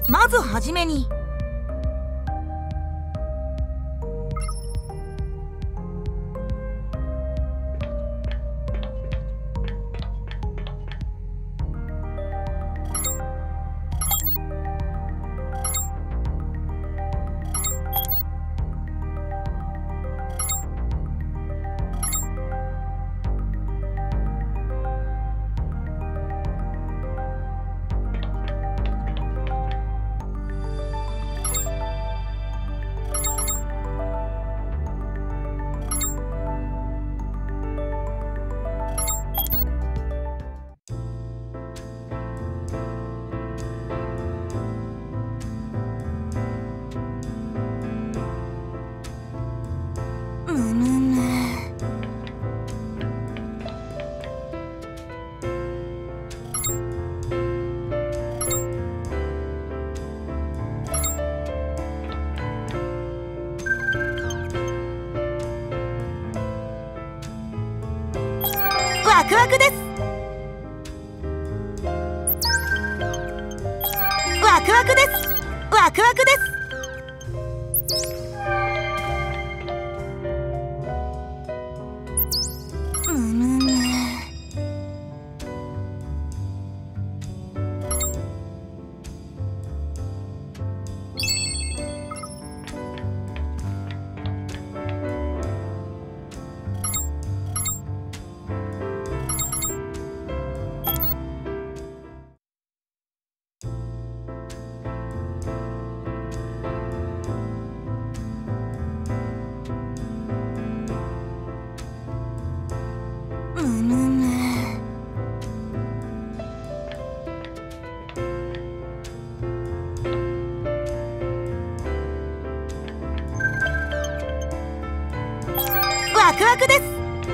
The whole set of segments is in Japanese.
まずはじめにワクワクです。ワクワクです。ワクワクです。ワクワクです。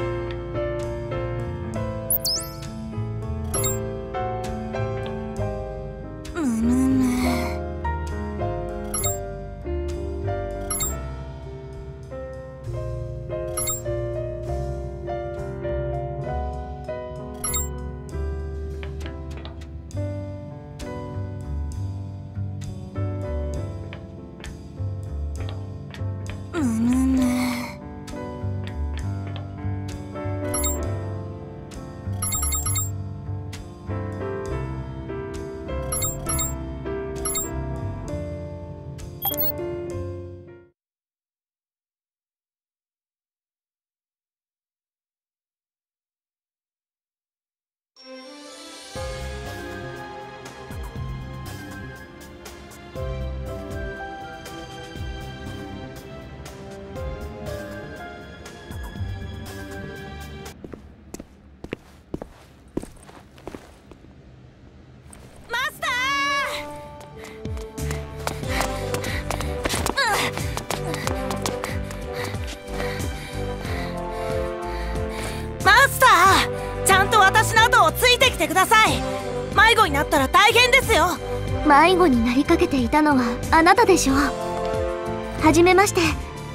私の後をついてきてください。迷子になったら大変ですよ。 迷子になりかけていたのはあなたでしょう。はじめまして。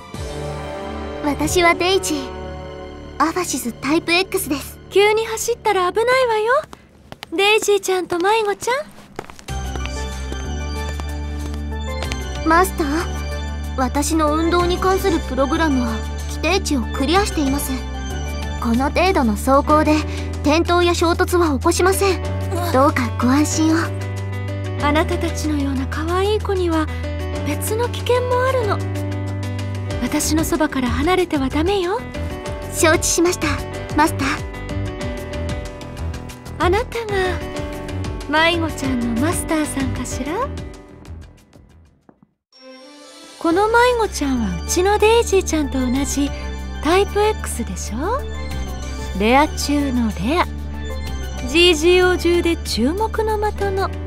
私はデイジー。アファシスタイプ X です。 急に走ったら危ないわよ。デイジーちゃんと迷子ちゃん。マスター、私の運動に関するプログラムは規定値をクリアしています。この程度の走行で転倒や衝突は起こしません。どうかご安心を。 あなたたちのような可愛い子には別の危険もあるの。私のそばから離れてはダメよ。 承知しました、マスター。 あなたが迷子ちゃんのマスターさんかしら。この迷子ちゃんはうちのデイジーちゃんと同じタイプ X でしょ。レア中のレア、 GGO 中で注目の的のね。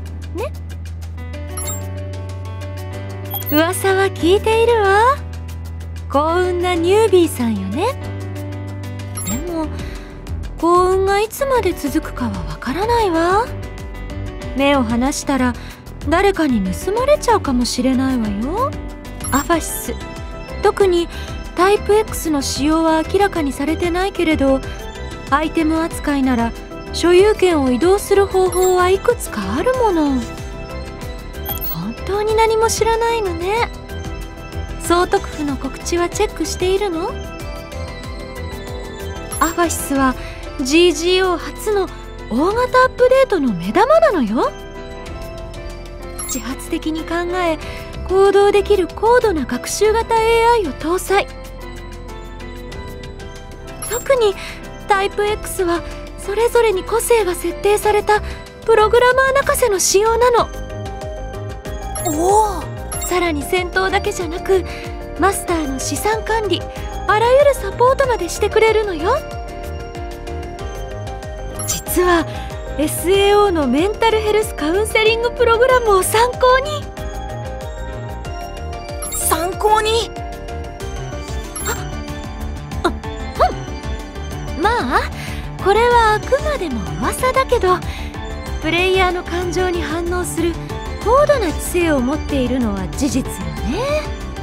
噂は聞いているわ。幸運なニュービーさんよね。でも幸運がいつまで続くかはわからないわ。目を離したら誰かに盗まれちゃうかもしれないわよ。アファシス、特にタイプ X の使用は明らかにされてないけれど、アイテム扱いなら所有権を移動する方法はいくつかあるもの。 本当に何も知らないのね。総督府の告知はチェックしているの？アファシスは GGO 初の大型アップデートの目玉なのよ。自発的に考え行動できる高度な学習型 AI を搭載。特にタイプ X はそれぞれに個性が設定されたプログラマー泣かせの仕様なの。 おお、 さらに戦闘だけじゃなくマスターの資産管理、あらゆるサポートまでしてくれるのよ。実は SAO のメンタルヘルスカウンセリングプログラムを参考にまあこれはあくまでも噂だけど、プレイヤーの感情に反応する高度な知性を持っているのは事実よね。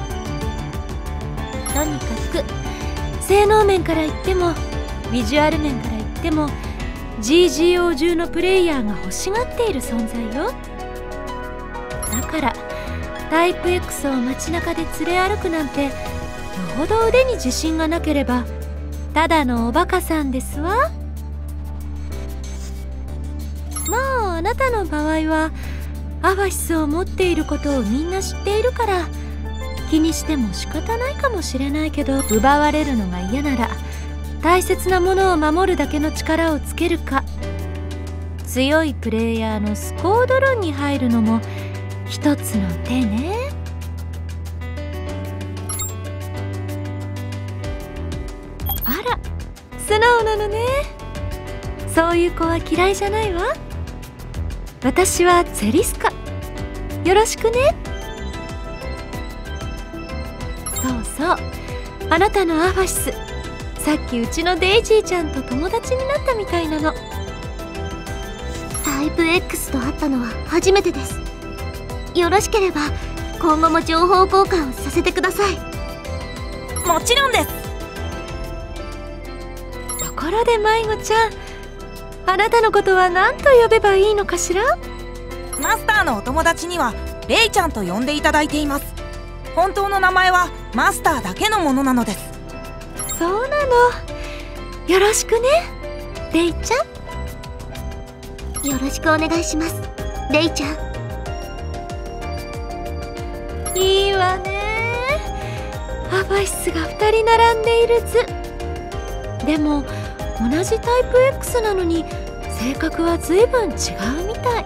とにかく性能面から言ってもビジュアル面から言っても GGO 中のプレイヤーが欲しがっている存在よ。だからタイプ X を街中で連れ歩くなんてよほど腕に自信がなければただのおバカさんですわ。まああなたの場合はアファシスを持っていることをみんな知っているから気にしても仕方ないかもしれないけど、奪われるのが嫌なら大切なものを守るだけの力をつけるか、強いプレイヤーのスコード論に入るのも一つの手ね。あら、素直なのね。そういう子は嫌いじゃないわ。私はゼリスカ、よろしくね。そうそう、あなたのアファシス、さっきうちのデイジーちゃんと友達になったみたいなの。 タイプ X と会ったのは初めてです。よろしければ今後も情報交換をさせてください。 もちろんです。 ところで迷子ちゃん、あなたのことは何と呼べばいいのかしら？ マスターのお友達にはレイちゃんと呼んでいただいています。本当の名前はマスターだけのものなのです。 そうなの。よろしくね、レイちゃん。よろしくお願いします、レイちゃん。 いいわね。アファシスが2人並んでいる図。でも同じタイプ X なのに性格は随分違うみたい。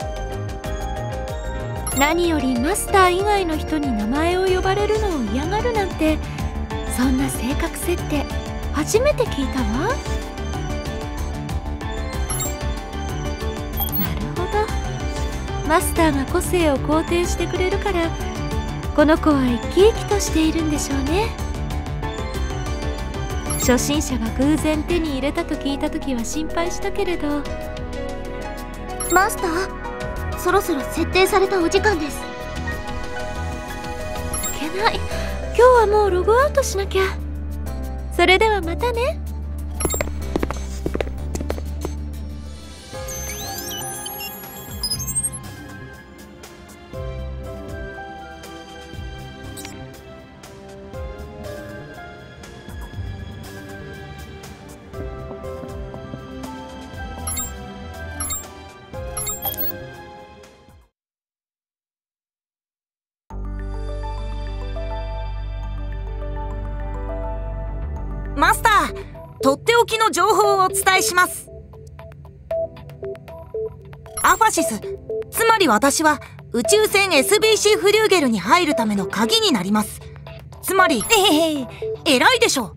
何よりマスター以外の人に名前を呼ばれるのを嫌がるなんて、そんな性格設定初めて聞いたわ。なるほど、マスターが個性を肯定してくれるからこの子は生き生きとしているんでしょうね。初心者が偶然手に入れたと聞いた時は心配したけれど。 マスター、そろそろ設定されたお時間です。 いけない、今日はもうログアウトしなきゃ。それではまたね。 マスター、とっておきの情報をお伝えします。アファシス、つまり私は宇宙船 SBC フリューゲルに入るための鍵になります。つまり偉いでしょ。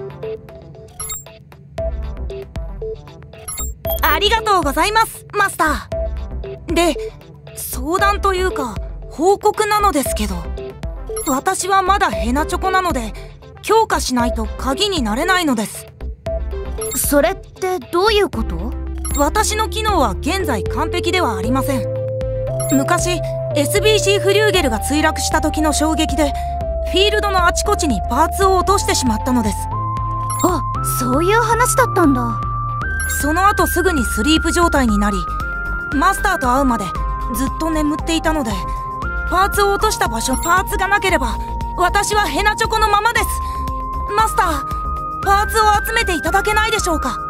ありがとうございます、マスター。で、相談というか報告なのですけど、私はまだヘナチョコなので強化しないと鍵になれないのです。 それってどういうこと？ 私の機能は現在完璧ではありません。昔 SBC フリューゲルが墜落した時の衝撃でフィールドのあちこちにパーツを落としてしまったのです。 あ、そういう話だったんだ。 その後すぐにスリープ状態になり、マスターと会うまでずっと眠っていたので、 パーツを落とした場所、パーツがなければ私はヘナチョコのままです。マスター、パーツを集めていただけないでしょうか。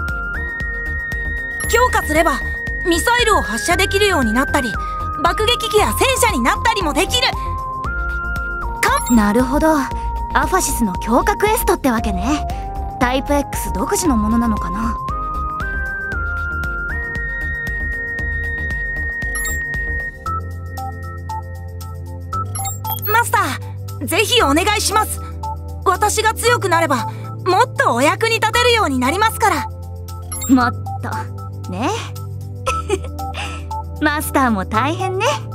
強化すればミサイルを発射できるようになったり、爆撃機や戦車になったりもできる。 なるほど、アファシスの強化クエストってわけね。タイプ X 独自のものなのかな。 マスター、ぜひお願いします。私が強くなればもっとお役に立てるようになりますから。 もっとねマスターも大変ね。